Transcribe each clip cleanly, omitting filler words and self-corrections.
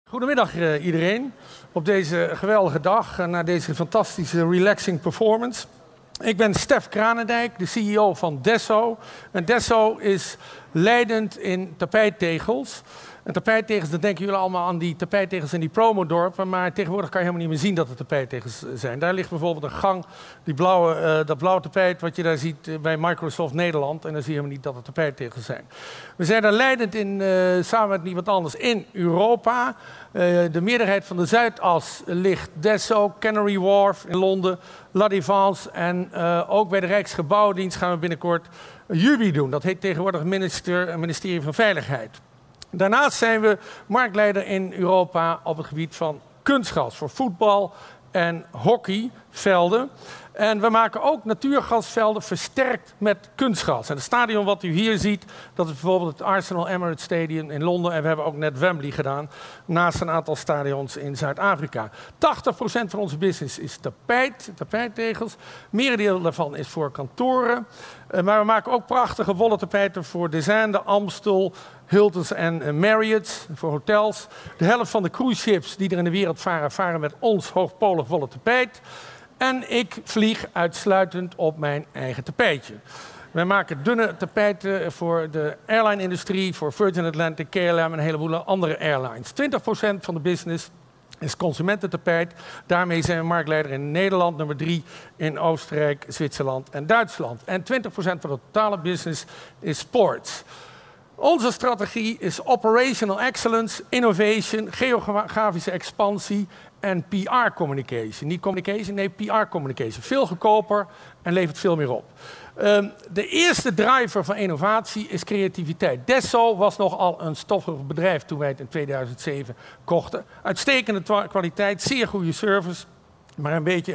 Goedemiddag iedereen, op deze geweldige dag, na deze fantastische relaxing performance. Ik ben Stef Kranendijk, de CEO van Desso. En Desso is leidend in tapijttegels. En tapijttegels, dan denken jullie allemaal aan die tapijttegels in die promodorpen, maar tegenwoordig kan je helemaal niet meer zien dat het tapijttegels zijn. Daar ligt bijvoorbeeld een gang, dat blauwe tapijt wat je daar ziet bij Microsoft Nederland, en dan zie je helemaal niet dat het tapijttegels zijn. We zijn daar leidend in, samen met niemand anders, in Europa. De meerderheid van de Zuidas ligt Desso, Canary Wharf in Londen, La Défense en ook bij de Rijksgebouwdienst gaan we binnenkort JUBI doen. Dat heet tegenwoordig Ministerie van Veiligheid. Daarnaast zijn we marktleider in Europa op het gebied van kunstgas voor voetbal en hockeyvelden. En we maken ook natuurgasvelden versterkt met kunstgas. En het stadion wat u hier ziet, dat is bijvoorbeeld het Arsenal Emirates Stadium in Londen. En we hebben ook net Wembley gedaan, naast een aantal stadions in Zuid-Afrika. 80% van onze business is tapijttegels. Merendeel daarvan is voor kantoren. Maar we maken ook prachtige wollen tapijten voor Desinde, Amstel, Hiltons en Marriott's, voor hotels. De helft van de cruise-ships die er in de wereld varen, varen met ons hoogpolig wollen tapijt. En ik vlieg uitsluitend op mijn eigen tapijtje. Wij maken dunne tapijten voor de airline-industrie, voor Virgin Atlantic, KLM en een heleboel andere airlines. 20% van de business is consumententapijt. Daarmee zijn we marktleider in Nederland, nummer 3 in Oostenrijk, Zwitserland en Duitsland. En 20% van de totale business is sports. Onze strategie is operational excellence, innovation, geografische expansie en PR-communication. Niet communication, nee, PR-communication. Veel goedkoper en levert veel meer op. De eerste driver van innovatie is creativiteit. Desso was nogal een stoffig bedrijf toen wij het in 2007 kochten. Uitstekende kwaliteit, zeer goede service, maar een beetje...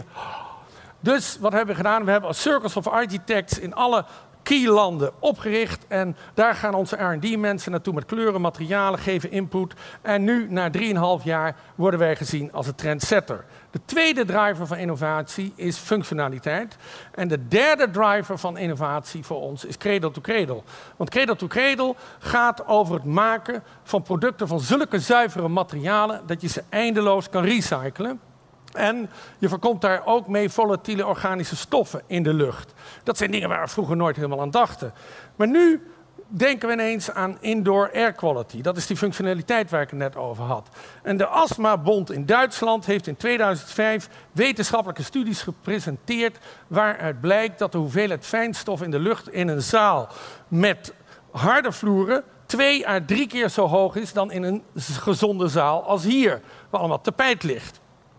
Dus wat hebben we gedaan? We hebben Circles of Architects in alle key-landen opgericht en daar gaan onze R&D-mensen naartoe met kleuren, materialen, geven input. En nu, na 3,5 jaar, worden wij gezien als een trendsetter. De tweede driver van innovatie is functionaliteit. En de derde driver van innovatie voor ons is cradle to cradle. Want cradle to cradle gaat over het maken van producten van zulke zuivere materialen dat je ze eindeloos kan recyclen. En je voorkomt daar ook mee volatiele organische stoffen in de lucht. Dat zijn dingen waar we vroeger nooit helemaal aan dachten. Maar nu denken we ineens aan indoor air quality. Dat is die functionaliteit waar ik het net over had. En de Astmabond in Duitsland heeft in 2005 wetenschappelijke studies gepresenteerd waaruit blijkt dat de hoeveelheid fijnstof in de lucht in een zaal met harde vloeren 2 à 3 keer zo hoog is dan in een gezonde zaal als hier, waar allemaal tapijt ligt.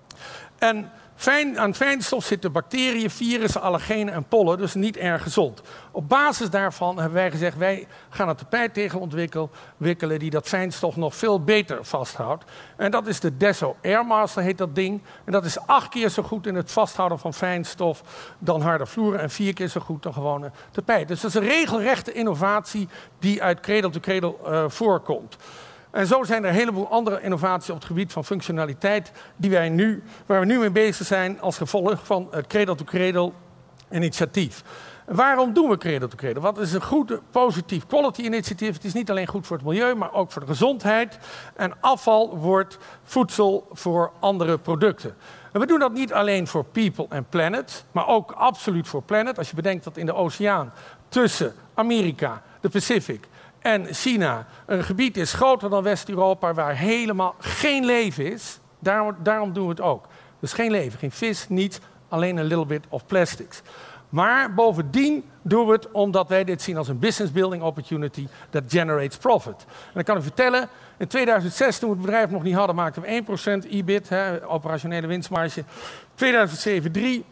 En aan fijnstof zitten bacteriën, virussen, allergenen en pollen, dus niet erg gezond. Op basis daarvan hebben wij gezegd, wij gaan een tapijttegel ontwikkelen die dat fijnstof nog veel beter vasthoudt. En dat is de Desso Airmaster, heet dat ding. En dat is 8 keer zo goed in het vasthouden van fijnstof dan harde vloeren en 4 keer zo goed dan gewone tapijt. Dus dat is een regelrechte innovatie die uit cradle to cradle voorkomt. En zo zijn er een heleboel andere innovaties op het gebied van functionaliteit waar we nu mee bezig zijn als gevolg van het Cradle to Cradle initiatief. Waarom doen we Cradle to Cradle? Wat is een goed, positief quality initiatief? Het is niet alleen goed voor het milieu, maar ook voor de gezondheid. En afval wordt voedsel voor andere producten. En we doen dat niet alleen voor people en planet, maar ook absoluut voor planet. Als je bedenkt dat in de oceaan tussen Amerika, de Pacific en China een gebied is groter dan West-Europa waar helemaal geen leven is. Daarom doen we het ook. Dus geen leven, geen vis, niets, alleen een little bit of plastics. Maar bovendien doen we het omdat wij dit zien als een business building opportunity that generates profit. En dan kan ik vertellen, in 2006 toen we het bedrijf nog niet hadden, maakten we 1% EBIT, operationele winstmarge. 2007 3,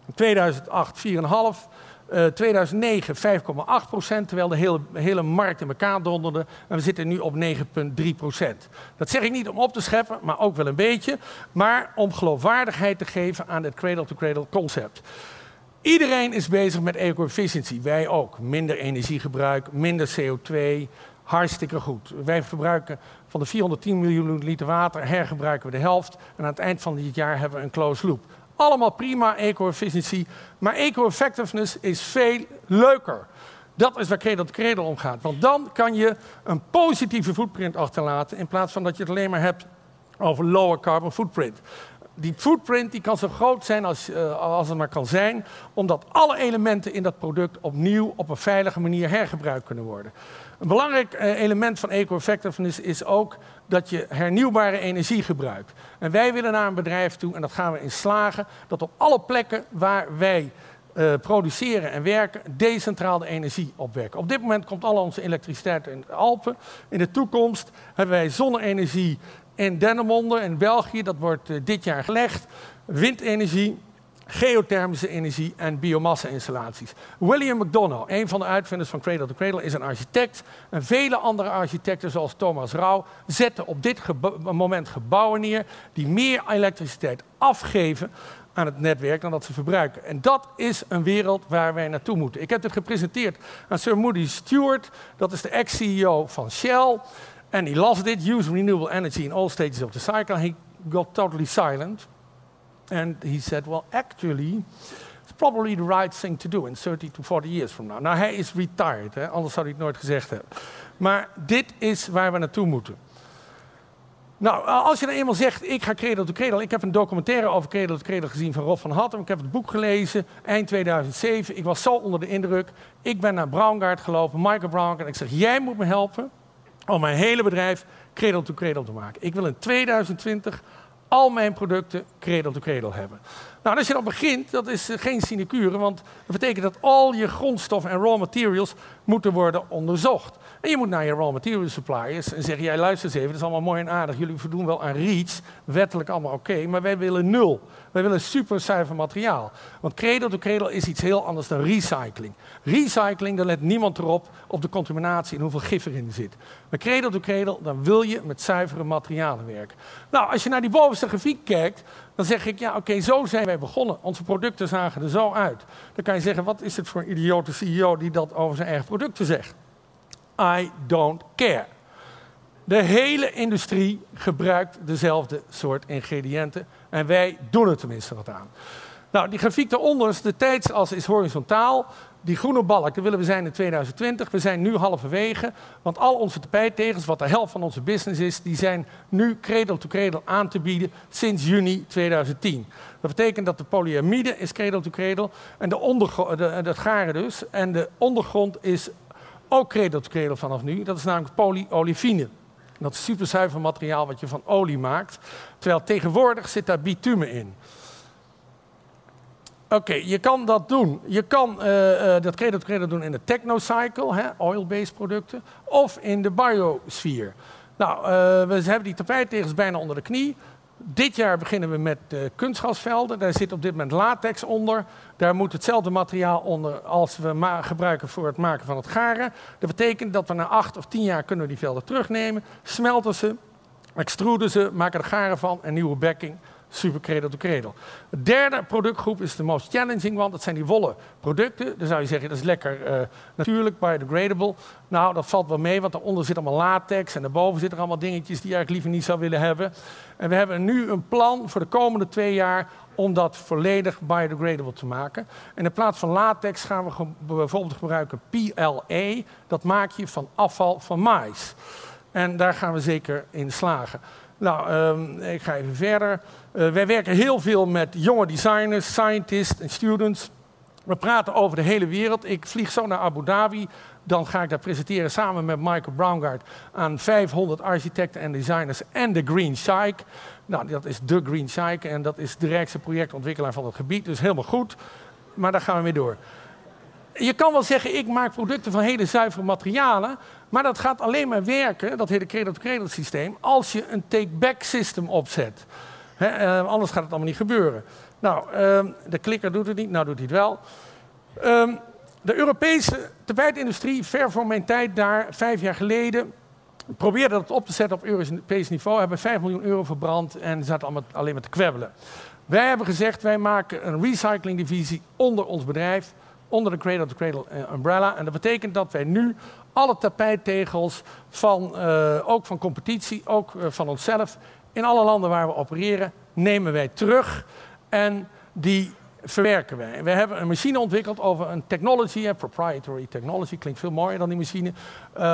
2008 4,5. 2009 5,8%, terwijl de hele markt in elkaar donderde. En we zitten nu op 9,3%. Dat zeg ik niet om op te scheppen, maar ook wel een beetje. Maar om geloofwaardigheid te geven aan het cradle-to-cradle concept. Iedereen is bezig met eco-efficiency. Wij ook. Minder energiegebruik, minder CO2. Hartstikke goed. Wij verbruiken van de 410 miljoen liter water, hergebruiken we de helft. En aan het eind van dit jaar hebben we een closed loop. Allemaal prima, eco-efficiency. Maar eco-effectiveness is veel leuker. Dat is waar Cradle to Cradle om gaat. Want dan kan je een positieve footprint achterlaten in plaats van dat je het alleen maar hebt over lower carbon footprint. Die footprint die kan zo groot zijn als het maar kan zijn, omdat alle elementen in dat product opnieuw op een veilige manier hergebruikt kunnen worden. Een belangrijk element van eco-effectiveness is ook dat je hernieuwbare energie gebruikt. En wij willen naar een bedrijf toe, en dat gaan we in slagen, dat op alle plekken waar wij produceren en werken, decentraal de energie opwekken. Op dit moment komt al onze elektriciteit in de Alpen. In de toekomst hebben wij zonne-energie in Dennemonde in België, dat wordt dit jaar gelegd. Windenergie, geothermische energie en biomassa-installaties. William McDonough, een van de uitvinders van Cradle to Cradle, is een architect. En vele andere architecten, zoals Thomas Rauw, zetten op dit moment gebouwen neer die meer elektriciteit afgeven aan het netwerk dan dat ze verbruiken. En dat is een wereld waar wij naartoe moeten. Ik heb dit gepresenteerd aan Sir Moody Stewart, dat is de ex-CEO van Shell. En he loves it, use renewable energy in all stages of the cycle. He got totally silent. And he said, well, actually, it's probably the right thing to do in 30 to 40 years from now. Nou, hij is retired, hè? Anders zou hij het nooit gezegd hebben. Maar dit is waar we naartoe moeten. Nou, als je dan eenmaal zegt, ik ga Cradle to Cradle. Ik heb een documentaire over Cradle to Cradle gezien van Rob van Hattem. Ik heb het boek gelezen, eind 2007. Ik was zo onder de indruk. Ik ben naar Braungart gelopen, Michael Braungart. En ik zeg, jij moet me helpen om mijn hele bedrijf Cradle to Cradle te maken. Ik wil in 2020 al mijn producten Cradle to Cradle hebben. Nou, als je dan begint, dat is geen sinecure, want dat betekent dat al je grondstoffen en raw materials moeten worden onderzocht. En je moet naar je raw material suppliers en zeggen, jij luister eens even, dat is allemaal mooi en aardig, jullie voldoen wel aan REACH, wettelijk allemaal oké, maar wij willen 0. Wij willen super zuiver materiaal. Want Cradle to Cradle is iets heel anders dan recycling. Recycling, daar let niemand erop op de contaminatie en hoeveel gif erin zit. Maar Cradle to Cradle, dan wil je met zuivere materialen werken. Nou, als je naar die bovenste grafiek kijkt, dan zeg ik, ja oké, zo zijn wij begonnen. Onze producten zagen er zo uit. Dan kan je zeggen, wat is het voor een idiote CEO die dat over zijn eigen producten zegt? I don't care. De hele industrie gebruikt dezelfde soort ingrediënten en wij doen er tenminste wat aan. Nou, die grafiek daaronder, de tijdsas is horizontaal. Die groene balk, daar willen we zijn in 2020. We zijn nu halverwege, want al onze tapijttegels, wat de helft van onze business is, die zijn nu Cradle to Cradle aan te bieden sinds juni 2010. Dat betekent dat de polyamide is Cradle to Cradle en dat garen dus. En de ondergrond is ook Cradle to Cradle vanaf nu. Dat is namelijk polyolefine. Dat is superzuiver materiaal wat je van olie maakt. Terwijl tegenwoordig zit daar bitumen in. Oké, je kan dat doen. Je kan dat Cradle to Cradle doen in de technocycle, oil-based producten, of in de biosfeer. Nou, we hebben die tapijttegels bijna onder de knie. Dit jaar beginnen we met kunstgasvelden. Daar zit op dit moment latex onder. Daar moet hetzelfde materiaal onder als we gebruiken voor het maken van het garen. Dat betekent dat we na 8 of 10 jaar kunnen we die velden terugnemen, smelten ze, extruden ze, maken er garen van en nieuwe backing. Super Cradle to Cradle. De derde productgroep is de most challenging one. Dat zijn die wollen producten. Dan zou je zeggen, dat is lekker natuurlijk, biodegradable. Nou, dat valt wel mee, want daaronder zit allemaal latex en daarboven zitten er allemaal dingetjes die je eigenlijk liever niet zou willen hebben. En we hebben nu een plan voor de komende 2 jaar om dat volledig biodegradable te maken. En in plaats van latex gaan we bijvoorbeeld gebruiken PLA. Dat maak je van afval van maïs. En daar gaan we zeker in slagen. Nou, ik ga even verder. Wij werken heel veel met jonge designers, scientists en students. We praten over de hele wereld. Ik vlieg zo naar Abu Dhabi. Dan ga ik daar presenteren samen met Michael Braungart aan 500 architecten en designers en de Green Sheikh. Nou, dat is de Green Sheikh en dat is de rijkste projectontwikkelaar van het gebied. Dus helemaal goed. Maar daar gaan we mee door. Je kan wel zeggen, ik maak producten van hele zuivere materialen, maar dat gaat alleen maar werken, dat hele Cradle-to-Cradle systeem, als je een take-back system opzet. Anders gaat het allemaal niet gebeuren. Nou, de klikker doet het niet, nou doet hij het wel. De Europese tapijtindustrie, ver voor mijn tijd daar, 5 jaar geleden, probeerde dat op te zetten op Europees niveau, hebben 5 miljoen euro verbrand en zaten alleen maar te kwebbelen. Wij hebben gezegd, wij maken een recyclingdivisie onder ons bedrijf, onder de Cradle-to-Cradle umbrella. En dat betekent dat wij nu alle tapijttegels, ook van competitie, ook van onszelf, in alle landen waar we opereren, nemen wij terug en die verwerken wij. We hebben een machine ontwikkeld over een technology, proprietary technology, klinkt veel mooier dan die machine,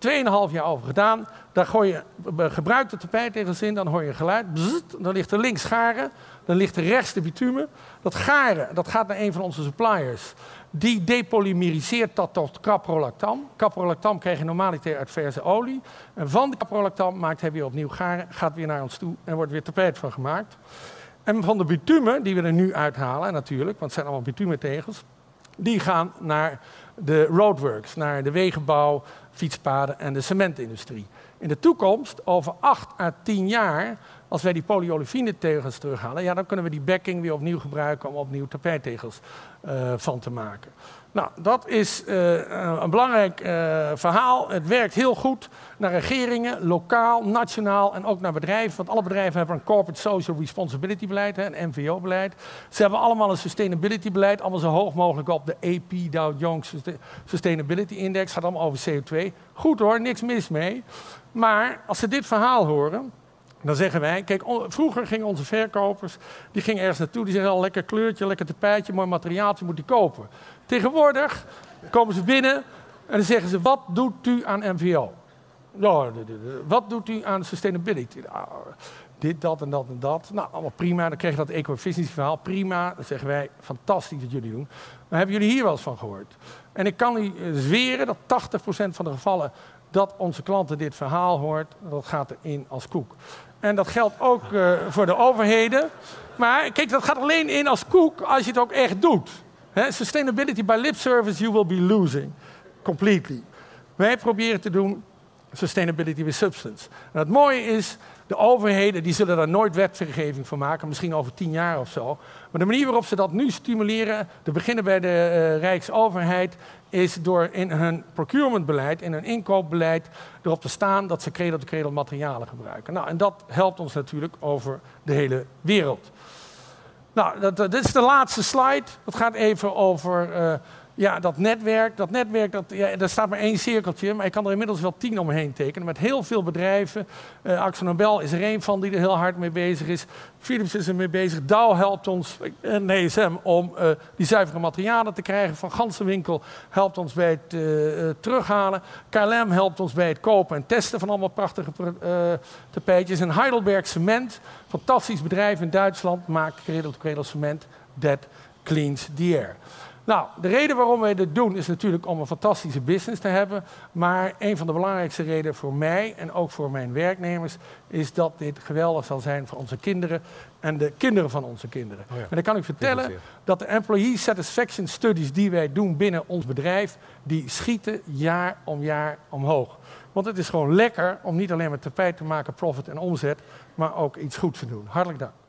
2,5 jaar over gedaan. Daar gooi je gebruikte tapijttegels in, dan hoor je een geluid. Bzzzt, dan ligt er links garen, dan ligt er rechts de bitumen. Dat garen, dat gaat naar een van onze suppliers. Die depolymeriseert dat tot caprolactam. Caprolactam krijg je normaliter uit verse olie. En van de caprolactam maakt hij weer opnieuw garen, gaat weer naar ons toe en wordt weer tapijt van gemaakt. En van de bitumen, die we er nu uithalen natuurlijk, want het zijn allemaal bitumentegels, die gaan naar de roadworks, naar de wegenbouw, fietspaden en de cementindustrie. In de toekomst, over 8 à 10 jaar, als wij die polyolefine-tegels terughalen, ja, dan kunnen we die backing weer opnieuw gebruiken om opnieuw tapijttegels van te maken. Nou, dat is een belangrijk verhaal. Het werkt heel goed naar regeringen, lokaal, nationaal en ook naar bedrijven. Want alle bedrijven hebben een Corporate Social Responsibility beleid, een MVO-beleid. Ze hebben allemaal een sustainability beleid, allemaal zo hoog mogelijk op. De AP, Dow Jones Sustainability Index, gaat allemaal over CO2. Goed hoor, niks mis mee. Maar als ze dit verhaal horen, dan zeggen wij, kijk, vroeger gingen onze verkopers, die gingen ergens naartoe, die zeggen al lekker kleurtje, lekker tapijtje, mooi materiaaltje, moet die kopen. Tegenwoordig komen ze binnen en dan zeggen ze, wat doet u aan MVO? Nou, wat doet u aan sustainability? Nou, dit, dat en dat en dat. Nou, allemaal prima, dan krijg je dat eco-efficiency verhaal, prima. Dan zeggen wij, fantastisch wat jullie doen. Maar hebben jullie hier wel eens van gehoord? En ik kan u zweren dat 80% van de gevallen dat onze klanten dit verhaal hoort, dat gaat erin als koek. En dat geldt ook voor de overheden. Maar kijk, dat gaat alleen in als koek als je het ook echt doet. Sustainability by lip service, you will be losing. Completely. Wij proberen te doen sustainability with substance. En het mooie is, de overheden die zullen daar nooit wetgeving van maken, misschien over 10 jaar of zo. Maar de manier waarop ze dat nu stimuleren, te beginnen bij de Rijksoverheid, is door in hun procurementbeleid, in hun inkoopbeleid, erop te staan dat ze cradle-to-cradle materialen gebruiken. Nou, en dat helpt ons natuurlijk over de hele wereld. Nou, dit is de laatste slide. Dat gaat even over dat netwerk. Dat netwerk, daar staat maar 1 cirkeltje, maar ik kan er inmiddels wel 10 omheen tekenen. Met heel veel bedrijven. AkzoNobel is er één van die er heel hard mee bezig is. Philips is er mee bezig. Dow helpt ons, en DSM, om die zuivere materialen te krijgen. Van Gansenwinkel helpt ons bij het terughalen. KLM helpt ons bij het kopen en testen van allemaal prachtige tapijtjes. En Heidelberg Cement, fantastisch bedrijf in Duitsland, maakt cradle-to-cradle cement. That cleans the air. Nou, de reden waarom wij dit doen is natuurlijk om een fantastische business te hebben. Maar een van de belangrijkste redenen voor mij en ook voor mijn werknemers is dat dit geweldig zal zijn voor onze kinderen en de kinderen van onze kinderen. Oh ja. En dan kan ik vertellen dat de employee satisfaction studies die wij doen binnen ons bedrijf, die schieten jaar om jaar omhoog. Want het is gewoon lekker om niet alleen maar tapijt te maken, profit en omzet, maar ook iets goeds te doen. Hartelijk dank.